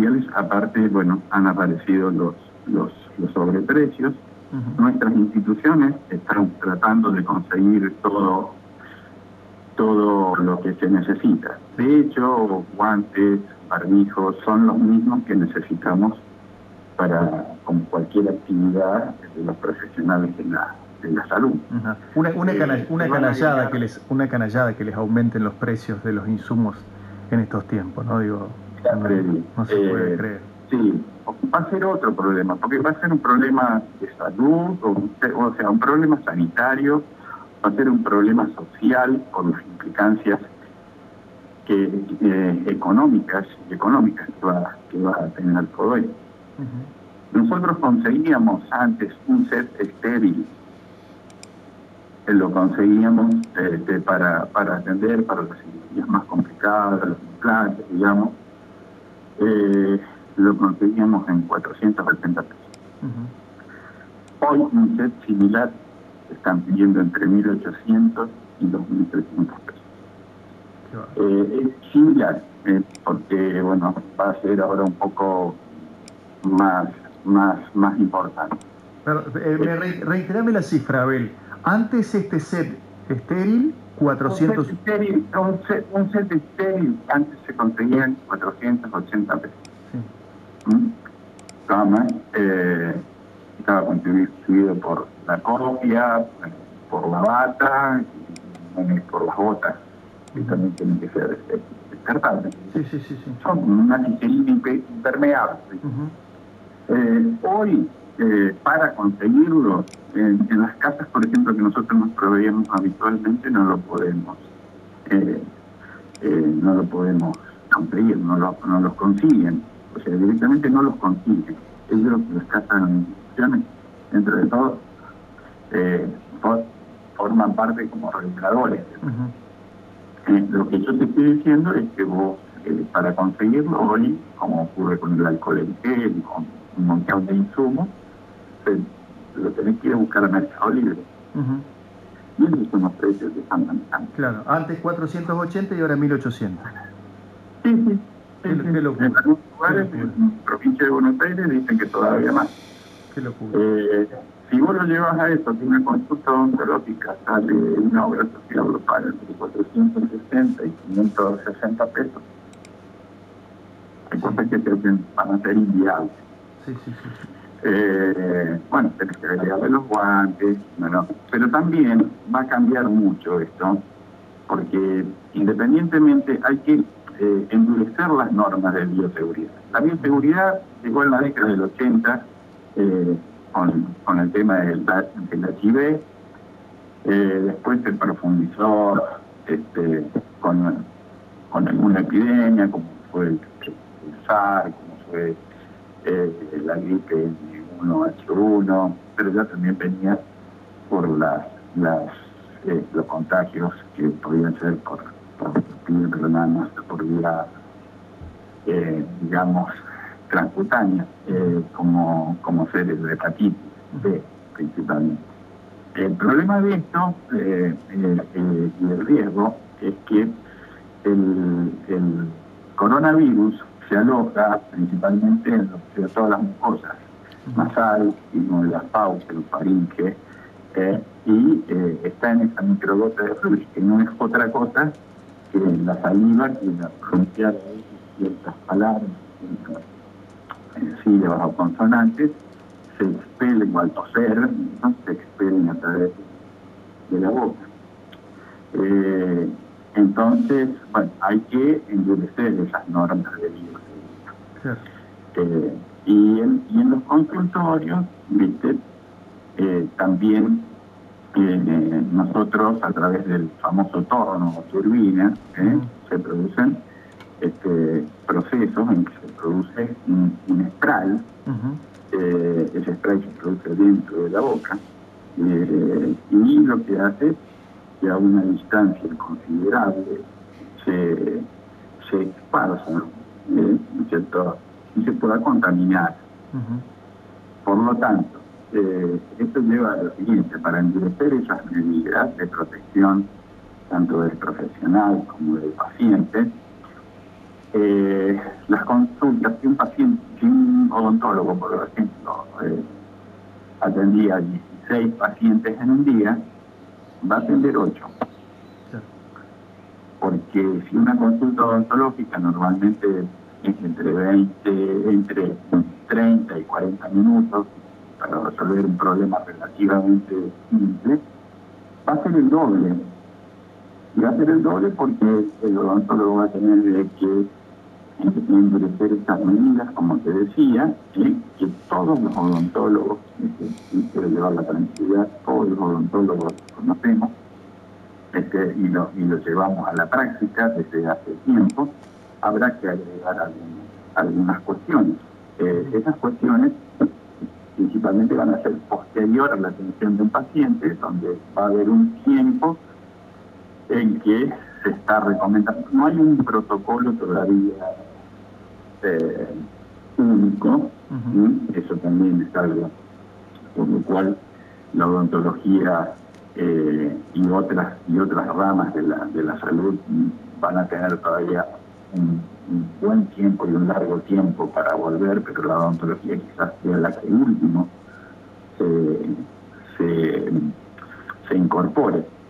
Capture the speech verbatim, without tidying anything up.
industriales. Aparte, bueno, han aparecido los, los, los sobreprecios. Uh-huh. Nuestras instituciones están tratando de conseguir todo, todo lo que se necesita. De hecho, guantes, barbijos, son los mismos que necesitamos para, como cualquier actividad de los profesionales de la, de la salud. Uh-huh. Una, una, cana, eh, una, canallada que les, una canallada que les aumenten los precios de los insumos en estos tiempos, ¿no? Digo, no, no se puede eh, creer. Sí, va a ser otro problema, porque va a ser un problema de salud, o, o sea, un problema sanitario, va a ser un problema social por las implicancias que, eh, económicas y económicas que va, que va a tener todo esto. Uh-huh. Nosotros conseguíamos antes un set estéril, eh, lo conseguíamos este, para, para atender para las cirugías más complicadas, los implantes, digamos, eh, lo conseguíamos en cuatrocientos ochenta pesos. Uh-huh. Hoy un set similar se están pidiendo entre mil ochocientos y dos mil trescientos pesos. Eh, es similar, eh, porque bueno, va a ser ahora un poco más, más, más importante. Pero, eh, me re, reiterame la cifra, Abel. Antes este set estéril, cuatrocientos... Un set estéril, un set, un set estéril antes se conseguían cuatrocientos ochenta pesos. Sí. ¿Mm? Estaba, eh, estaba contribuido por la copia, por la bata, y por las botas, que uh-huh. también tienen que ser descartables. Sí, sí, sí, sí. Son una glicerina impermeable. Uh-huh. eh, hoy, eh, para conseguirlo, en, en las casas, por ejemplo, que nosotros nos proveemos habitualmente, no lo podemos, eh, eh, no lo podemos conseguir, no, lo, no los consiguen. O sea, directamente no los consiguen. Ellos los cazan en instituciones, entre de todos, eh, for, forman parte como reguladores. Uh-huh. eh, lo que yo te estoy diciendo es que vos, eh, para conseguirlo hoy, como ocurre con el alcohol en gel y con un montón de insumos, pues, lo tenés que ir a buscar a Mercado Libre. Uh-huh. Y esos son los precios que están manejando. Claro, antes cuatrocientos ochenta y ahora mil ochocientos. Sí, sí. Qué, qué locura. En algunos lugares, en la provincia de Buenos Aires, dicen que todavía más. Qué locura. Eh, si vos lo llevas a eso, que una consulta odontológica sale una obra social global entre cuatrocientos sesenta y quinientos sesenta pesos, hay sí. cosas que te van a ser inviables. Sí, sí, sí. sí. Eh, bueno, tenés que agregarle los guantes, bueno, pero también va a cambiar mucho esto, porque independientemente hay que eh, endurecer las normas de bioseguridad. La bioseguridad llegó en la década del ochenta eh, con, con el tema del, del H I V, eh, después se profundizó este, con, con alguna epidemia, como fue el, el SARS, como fue eh, la gripe uno H uno, pero ya también venía por las, las eh, los contagios que podían ser por, por piel, pero nada más por vía, eh, digamos, transcutánea, eh, como, como ser el hepatitis B, principalmente. El problema de esto eh, eh, eh, y el riesgo es que el, el coronavirus se aloja principalmente en lo, todas las mucosas nasal, y la fauce, el faringe, eh, y eh, está en esa microgota de fluido, que no es otra cosa que la saliva, que la pronunciar ciertas palabras, ciertas sílabas o consonantes, se expelen, o al toser, ¿no? Se expelen a través de la boca. Eh, entonces, bueno, hay que endurecer esas normas de bioseguridad. Eh, y, en, y en los consultorios, ¿viste? Eh, también eh, nosotros, a través del famoso torno o turbina, ¿eh? Uh-huh. se producen este, procesos en que se produce un, un spray. Uh-huh. eh, ese spray se produce dentro de la boca, eh, y lo que hace es que a una distancia considerable se, se esparza, ¿eh? ¿cierto? Y se pueda contaminar. Uh-huh. Por lo tanto, eh, esto lleva a lo siguiente: para endurecer esas medidas de protección, tanto del profesional como del paciente, eh, las consultas, si un paciente odontólogo, por ejemplo, eh, atendía dieciséis pacientes en un día, va a atender ocho. Porque si una consulta odontológica normalmente es entre veinte, entre treinta y cuarenta minutos para resolver un problema relativamente simple, va a ser el doble. Y va a ser el doble porque el odontólogo va a tener que endurecer estas medidas, como te decía, ¿sí? Que todos los odontólogos, y quiero llevar la tranquilidad, todos los odontólogos conocemos, este, y, lo, y lo llevamos a la práctica desde hace tiempo. Habrá que agregar algunas, algunas cuestiones. Eh, esas cuestiones principalmente van a ser posterior a la atención de un paciente, donde va a haber un tiempo en que se está recomendando. No hay un protocolo todavía eh, único, uh-huh. Eso también es algo por lo cual la odontología eh, y otras y otras ramas de la, de la salud van a tener todavía un, un buen tiempo y un largo tiempo para volver, pero la odontología quizás sea la que último se, se, se incorpore.